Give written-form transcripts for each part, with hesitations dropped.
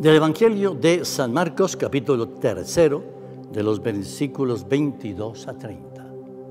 Del Evangelio de San Marcos, capítulo 3, de los versículos 22 a 30.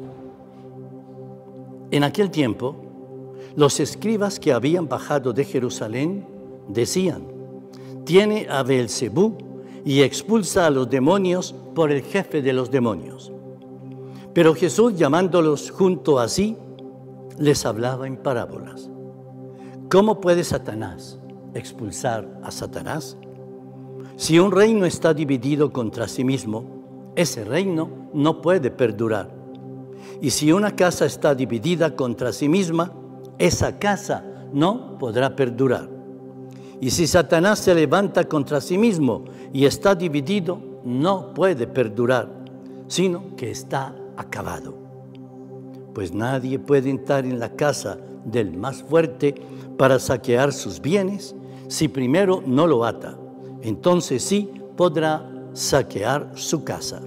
En aquel tiempo, los escribas que habían bajado de Jerusalén decían: tiene a Beelzebú y expulsa a los demonios por el jefe de los demonios. Pero Jesús, llamándolos junto a sí, les hablaba en parábolas. ¿Cómo puede Satanás expulsar a Satanás? Si un reino está dividido contra sí mismo, ese reino no puede perdurar. Y si una casa está dividida contra sí misma, esa casa no podrá perdurar. Y si Satanás se levanta contra sí mismo y está dividido, no puede perdurar, sino que está acabado. Pues nadie puede entrar en la casa del más fuerte para saquear sus bienes si primero no lo ata. Entonces sí podrá saquear su casa.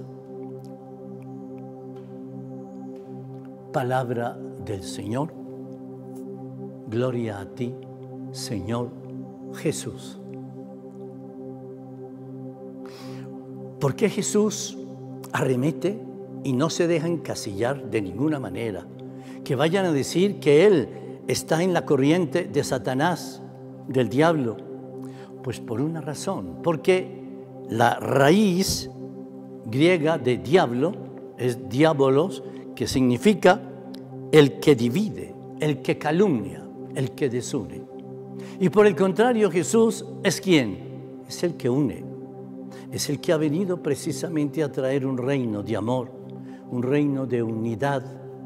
Palabra del Señor. Gloria a ti, Señor Jesús. ¿Por qué Jesús arremete y no se deja encasillar de ninguna manera? Que vayan a decir que Él está en la corriente de Satanás, del diablo. Pues por una razón, porque la raíz griega de diablo es diabolos, que significa el que divide, el que calumnia, el que desune. Y por el contrario, Jesús es ¿quién? Es el que une, es el que ha venido precisamente a traer un reino de amor, un reino de unidad,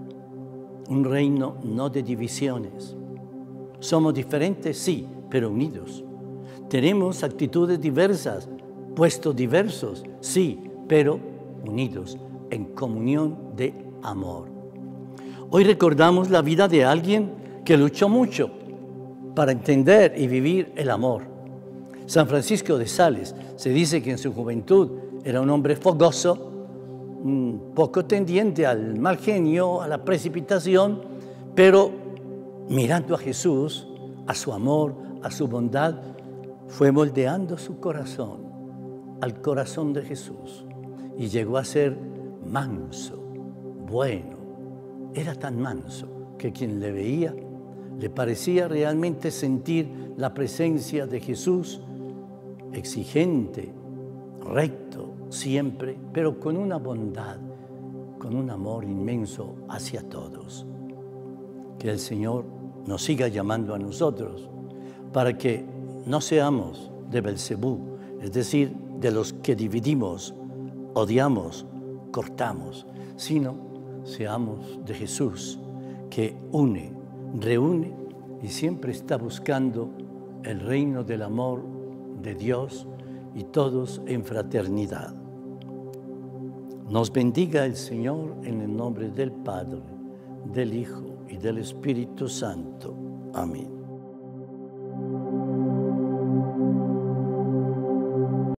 un reino no de divisiones. Somos diferentes, sí, pero unidos. Tenemos actitudes diversas, puestos diversos, sí, pero unidos en comunión de amor. Hoy recordamos la vida de alguien que luchó mucho para entender y vivir el amor. San Francisco de Sales, se dice que en su juventud era un hombre fogoso, un poco tendiente al mal genio, a la precipitación, pero mirando a Jesús, a su amor, a su bondad, fue moldeando su corazón al corazón de Jesús y llegó a ser manso, bueno. Era tan manso que quien le veía le parecía realmente sentir la presencia de Jesús, exigente, recto siempre, pero con una bondad, con un amor inmenso hacia todos. Que el Señor nos siga llamando a nosotros para que no seamos de Beelzebú, es decir, de los que dividimos, odiamos, cortamos, sino seamos de Jesús, que une, reúne y siempre está buscando el reino del amor de Dios y todos en fraternidad. Nos bendiga el Señor en el nombre del Padre, del Hijo y del Espíritu Santo. Amén.